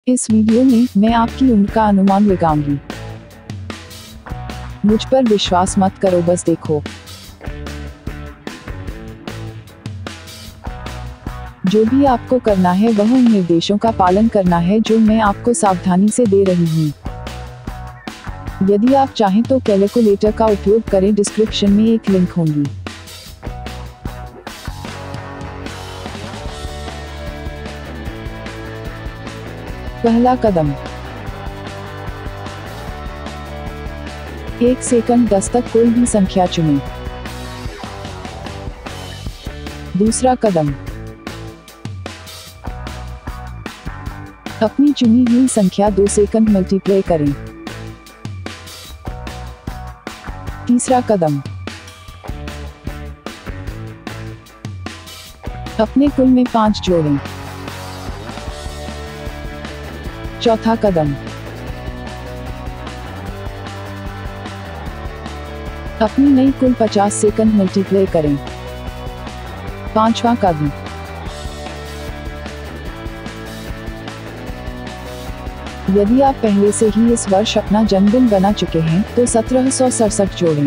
इस वीडियो में मैं आपकी उम्र का अनुमान लगाऊंगी। मुझ पर विश्वास मत करो, बस देखो। जो भी आपको करना है वह उन निर्देशों का पालन करना है जो मैं आपको सावधानी से दे रही हूँ। यदि आप चाहें तो कैलकुलेटर का उपयोग करें, डिस्क्रिप्शन में एक लिंक होगी। पहला कदम, 1 सेकंड 10 तक कोई भी संख्या चुनें। दूसरा कदम, अपनी चुनी हुई संख्या 2 सेकंड मल्टीप्लाई करें। तीसरा कदम, अपने कुल में 5 जोड़ें। चौथा कदम, अपनी नई कुल 50 सेकंड मल्टीप्लाई करें। पांचवा कदम, यदि आप पहले से ही इस वर्ष अपना जन्मदिन बना चुके हैं तो 1767 जोड़ें।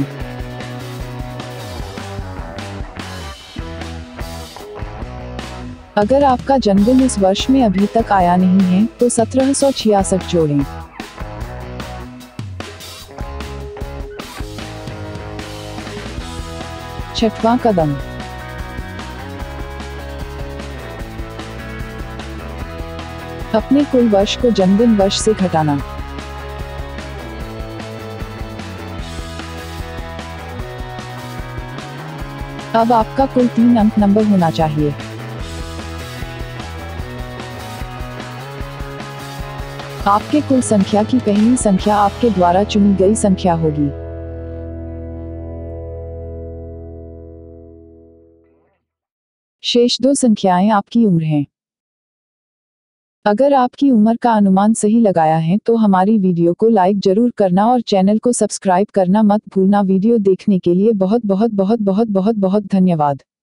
अगर आपका जन्मदिन इस वर्ष में अभी तक आया नहीं है तो 1766 जोड़ें। छठवां कदम, अपने कुल वर्ष को जन्मदिन वर्ष से घटाना। अब आपका कुल 3 अंक नंबर होना चाहिए। आपके कुल संख्या की पहली संख्या आपके द्वारा चुनी गई संख्या होगी। शेष 2 संख्याएं आपकी उम्र हैं। अगर आपकी उम्र का अनुमान सही लगाया है तो हमारी वीडियो को लाइक जरूर करना और चैनल को सब्सक्राइब करना मत भूलना। वीडियो देखने के लिए बहुत बहुत बहुत बहुत बहुत बहुत धन्यवाद।